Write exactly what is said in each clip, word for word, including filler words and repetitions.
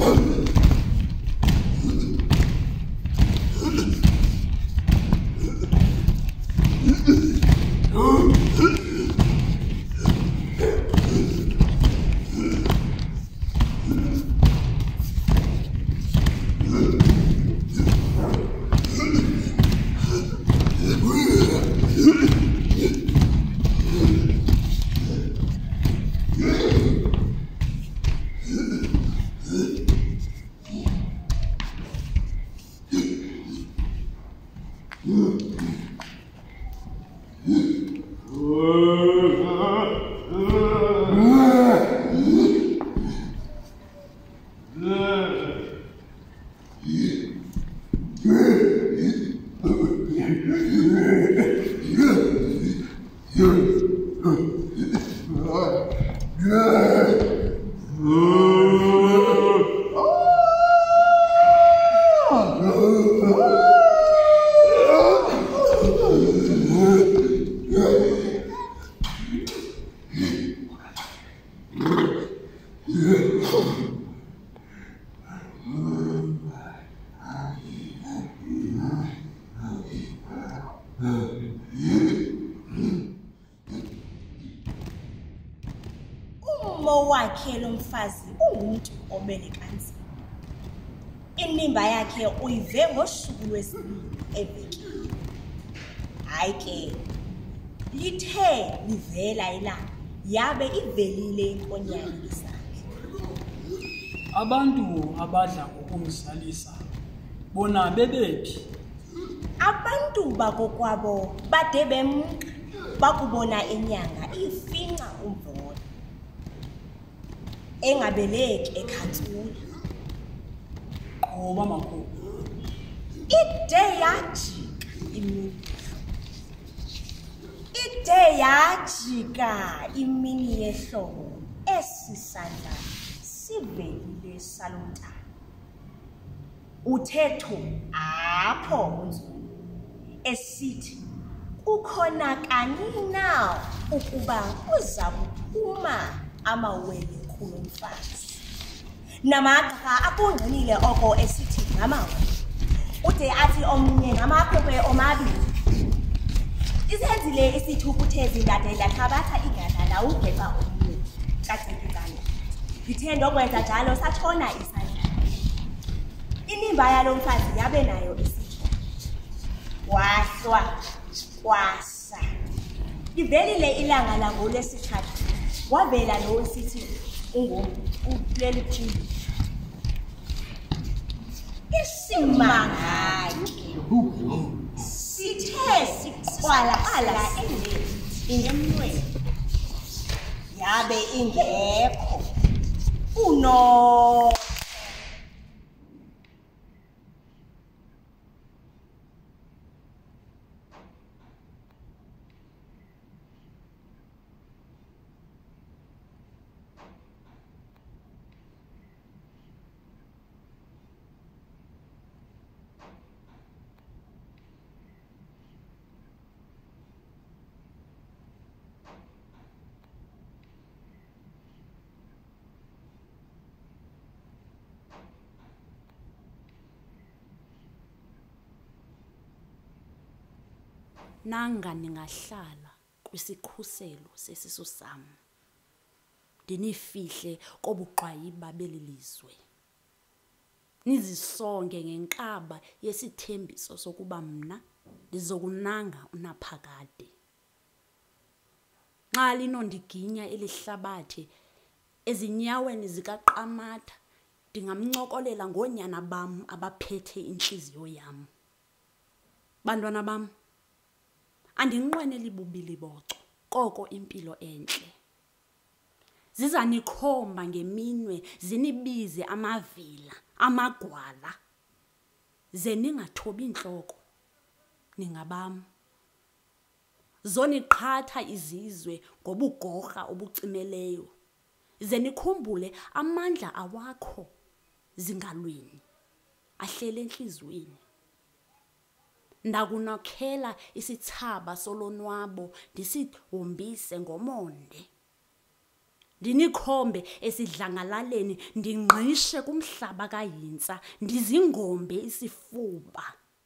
wakhe lo mfazi ungumuntu obele kanzima. Inimba yakhe uyive ngosuku lwesibili evekini. Hayi ke lithe livela ilanga yabe ivelile inkonyane isakhe. Abantu abadla ngokumzalisa bona bebephi? Abantu bakokwabo bade bemqa bakubona enyanga ifinca umvolo engabeleki ekhansula. Qoba makhulu ide yajika imini ide yajika imini yehlobo esisandla sivelile salonta uthetho apho unzulu esithi ukhona kanina ukuba uza kuphuma amawele kulo mfazi namaqha akungqinile oko esithi ngamawele ude athi omnye ngamaphephe omabili isenzile isithukuthezi ndadela thabatha igada la ugeqa omnye kacikikana ngithendo kwenza njalo satshona isandla inimba yalo mfazi yabe nayo isitsho wahlwa kwasa livelile ilanga langolwesithathu wavela lo sithi ungo uleli phili isimanga sithe siqwala ala endlini ingemnweni yabe ingekho uno nanga ningahlala kwisikhuselo sesisu sam ndinifihle kobuqwayi babelilizwe nizisonge ngenkaba yesithembiso sokuba mna ndizokunanga unaphakade nxa linondiginya elihlabathe ezinyaweni zikaQamatha ndingamncokolela ngonyana bam abaphethe inhliziyo yam. Bantwana bam, andinqweneli bubili boco koko impilo entle zizanikhomba ngeminwe zinibize amavila amagwala ze ningathobi inhloko ningabam zoniqhatha izizwe ngobugorha obucimeleyo ze nikhumbule amandla awakho zingalweni ahlele enhlizweni. Ndakunokhela isithaba solonwabo ndisihombise ngomonde Ndinikhombe esidlangalaleni ndingqishe kumhlaba kayintsa ndizingombe isifuba.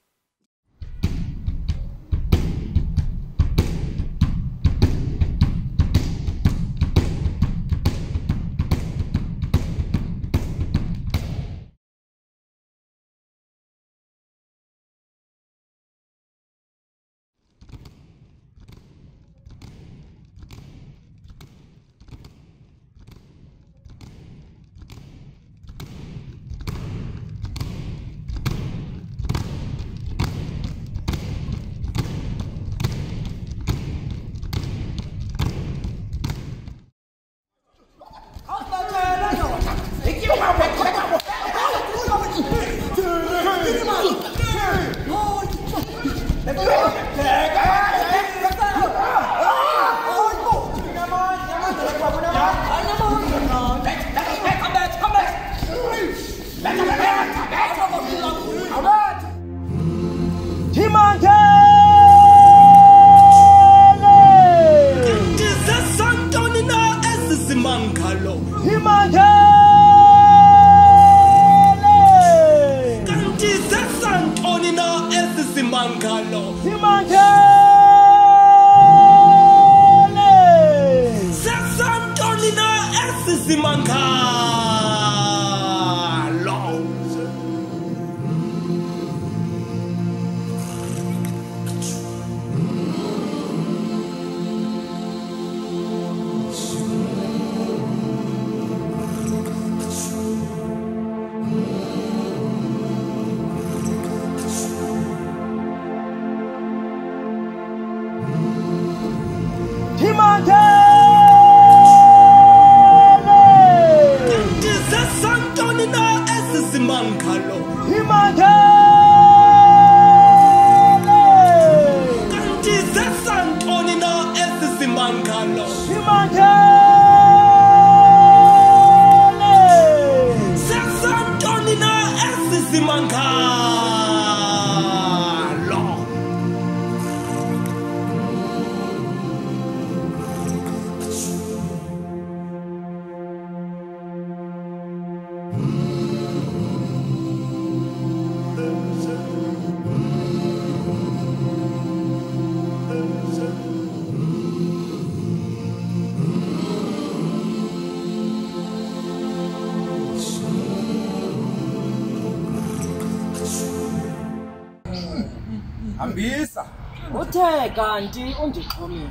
Hambisa uthe kanti undixhomile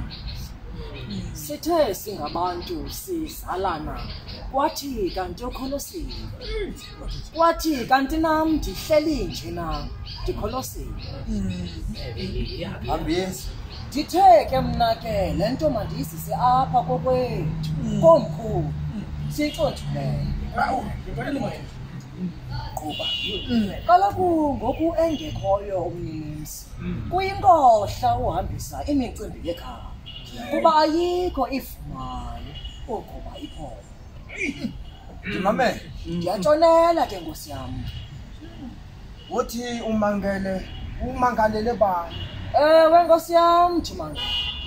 sithe singabantu sizalana kwathi kanti ukholosile kwathi kanti nam ndihleli nje na ndikholosile Hambisa ndithe ke mna ke le nto mandiyizise apha kokwethu komkhulu siyixothile Quba. Kaloku ngoku engekhoyo umninimzi. Kuyinkohla uhambisa imicimbi ekhaya. Kuba ayikho ifumani ukuba iphola. Ndimamele. Ndiyatshonela ke Nkosi yami. Uthi umangele, umangalele bani? Ewe Nkosi yami Ndimangele.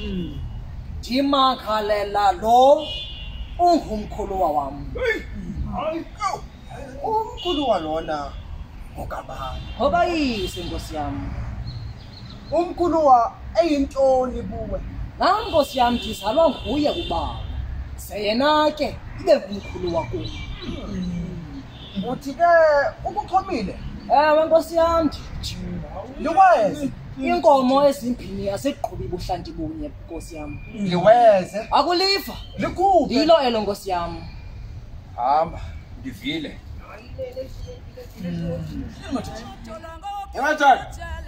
Ndimangalela lo ungumkhulu wami. Ayiko. Umkhulu walona ngokabani? Ngoba yise Nkosi yami. Umkhulu wa eyintoni buwe? Nam Nkosi yami ndizalwa nguye ubaba. Seyena ke ibe ngumkhulu wakho. Uthi ke ukuxhomile? Ewe Nkosi yami. Liweze inkomo ezimbini yaseqhubi buhlanti bunye Nkosi yami. liweze Akuliva. likhuphe Yilo elo Nkosi yami. hamba ndivile. Emathola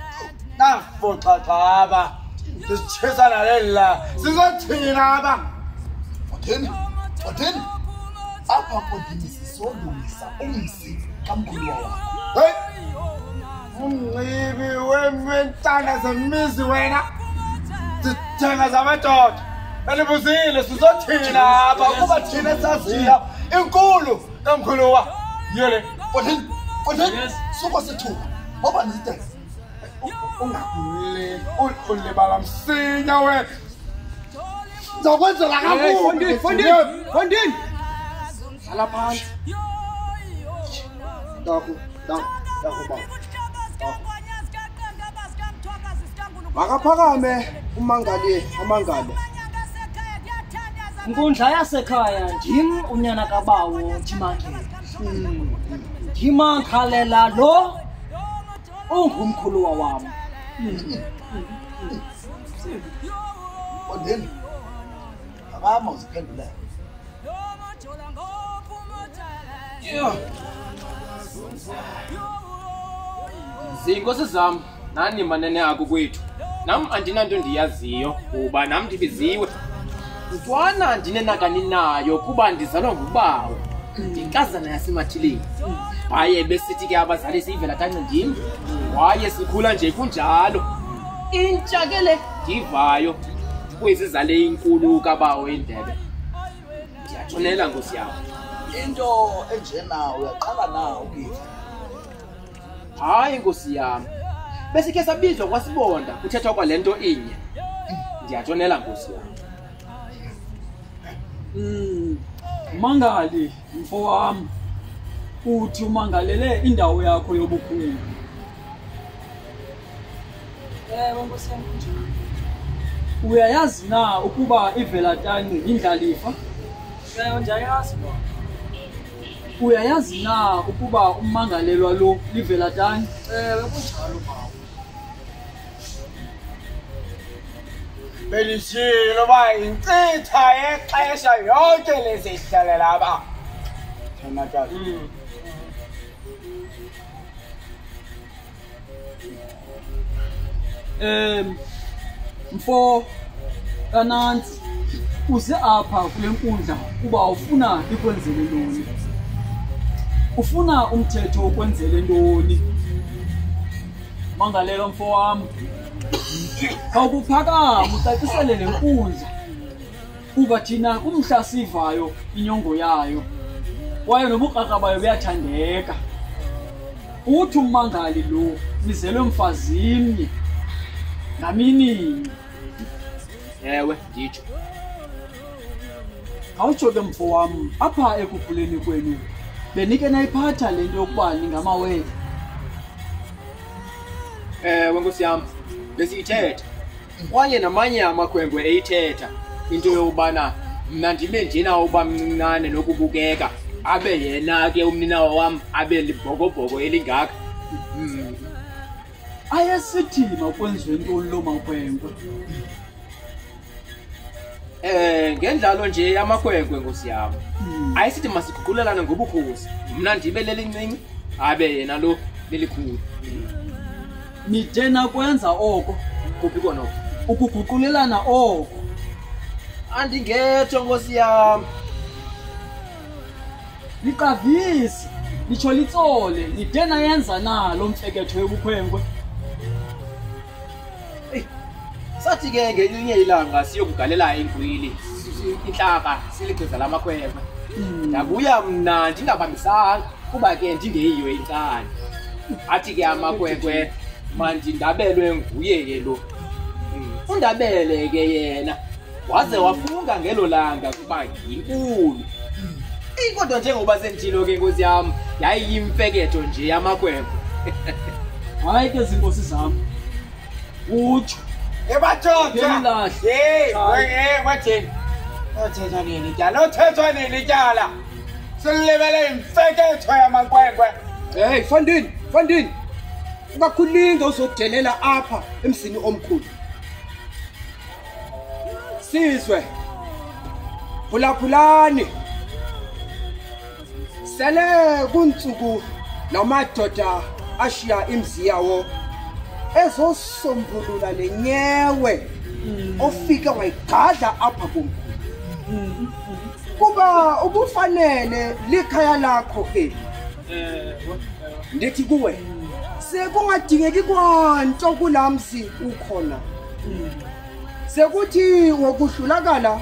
nafoxaxaba sisitshisa nalela sizothina aba Watheni? Watheni? Apha kodini sisodumisa umsi kamkhulu wawo. hey umncibi wemntana zemizi wena sithenga zamadoda elibuzile sizothina apha kuba thina saziya inkulu kamkhulu wa yele. Watheni? Watheni? Suka sithuba. Ngoba nite. Ungakule ulibala msinya we. Ngizokwenzela kakubi. Fondini. Sala phansi. Daku, daku, daku ba. Makaphakame umangali amangalo. Inkundla yasekhaya ndim unyana kabawo Ntimakhe. Ndimakhalela lo ungumkhulu wawami. Fondini. Akama uziphendula. Yeah. Zinkosi zami nani manene akho kwethu. Nam andinanto ndiyaziyo kuba nam ndibiziwe. Mntwana ndinenakani nayo kuba ndizalwa ngubawo. Ndinkazana yasemathileni. Baye besithi ke abazali siyivela thanca ndim. Waye sikhula nje kunjalo. Intsha ke le ndivayo kuyizizale inkulu kabawo indebe. Ndiyatshonela Nkosi yami. Into enjena uyaqala na ukithi. Hayi Nkosi yami. Besike sabizwa kwasibonda kuthethwa kwalento inye. Ndiyatshonela Nkosi yami. Mm. Mangali mfo wami. Uthi umangalele indawo yakho yobukhulu. Ewe Nkosi yami. Uyayazi na ukuba ivelatani indlalifa? Ewe ndiyayazi bona. Uyayazi na ukuba umangalelwa lo livelatani? Ewe kunjalo bawo. Belishilo ba incitha exesha yonke lezihlale laba. Thina tata. Em mfo kananzi uze apha kule nkundla kuba ufuna ikwenzele ntoni? Ufuna umthetho okwenzele ntoni? Mangalelo mfo wami. Awukuphakama ucacisele le nkundla kuba thina kumhla sivayo inyongo yayo kwaye nobukraka bayo buyathandeka. Uthi umangali lo nizelwe mfazimnye namini. Ewe nditsho. Awutsho ke mfo wami apha ekukhuleni kwenu benike nayiphatha lento yokuba ningamawele. Ewe Nkosi yami. Besiyithetha. Kwaye namanye amakhwenkwe eyithetha into yobana mna ndibe njena uba mncinane nokubukeka abe yena ke umninawa wami abe libhokobhoko elingaka. Mm. Ayesithi makwenziwe ntoni lo makhwenkwe? Eh ngendlalo nje amakhwenkwe Nkosi yami. Ayisithi masiguqulelane ngobukhosi. Mna ndibe lelincinci abe yena lo lelikhulu. Nidena kwenza oko Kuphi kona? ukuguqulelana oko. Andingetho Nkosi yami. Niqavisi nitsho litsole nidena yenza nalo mfeketho yobukhwenkwe. Sathi ke ngelinye ilanga siyokugalela ingwili inhlaka siligqiza lamakhwenkwe. Ndabuya mna ndingabambisanga kuba ke ndingeyiyo incane. Athi ke amakhwenkwe manje ndabelwe nguye ke lo. Undabele ke yena waze wafunga ngelo langa kuba yinkulu. Inkodwa njengoba sentilo ke Nkosi yami yayiyimfeketho nje yamakhwenkwe. Hayi ke zinkosi zami. Utsho Ebathoda. Hey, wenge wathini? Othetha nini Ityala? Othethwa nini Ityala? Silebele imfeketho yamakhwenkwe. Hey Fondini, Fondini. Ungakhulinga uzodelela apha emsini omkhulu. Sizwe. Phulaphulani. Sele kuntsuku namadoda ashiya imzi yawo ezosombulula lenyewe ofika wayigadla apha komkhulu. Kuba ubufanele likhaya lakho eli. Ndithi kuwe sekungadingeki kwanto kulamsi ukhona. Sekuthi wokuhlulakala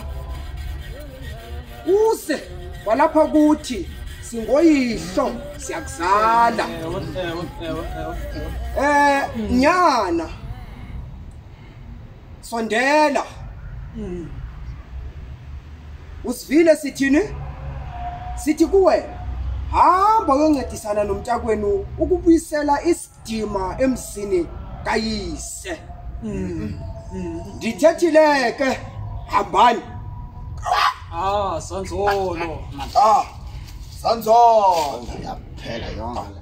use walapha kuthi singoyihlo siyakuzala. Eh nyana sondela usivile sithini sithi kuwe hamba uyoncedisana nomntakwenu ukubuyisela isidima emzini kayise ndithethile ke hambani ah sanzolo ah sanzolo yaphela yona